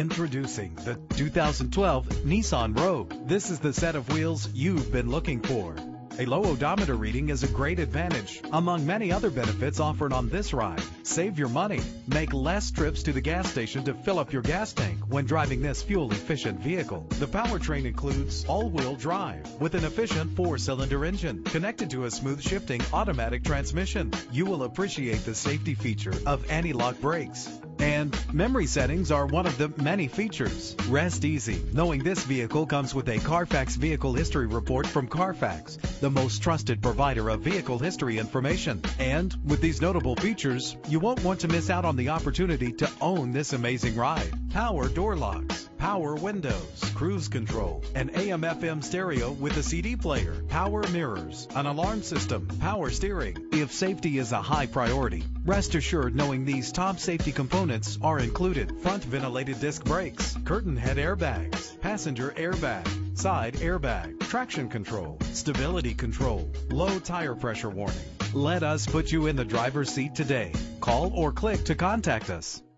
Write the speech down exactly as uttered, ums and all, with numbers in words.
Introducing the two thousand twelve Nissan Rogue. This is the set of wheels you've been looking for. A low odometer reading is a great advantage, among many other benefits offered on this ride. Save your money. Make less trips to the gas station to fill up your gas tank when driving this fuel-efficient vehicle. The powertrain includes all-wheel drive with an efficient four-cylinder engine connected to a smooth shifting automatic transmission. You will appreciate the safety feature of anti-lock brakes. And memory settings are one of the many features. Rest easy knowing this vehicle comes with a Carfax Vehicle History Report from Carfax, the most trusted provider of vehicle history information. And with these notable features, you won't want to miss out on the opportunity to own this amazing ride. Power door locks, power windows, cruise control, an A M F M stereo with a C D player, power mirrors, an alarm system, power steering. If safety is a high priority, rest assured knowing these top safety components are included: front ventilated disc brakes, curtain head airbags, passenger airbag, side airbag, traction control, stability control, low tire pressure warning. Let us put you in the driver's seat today. Call or click to contact us.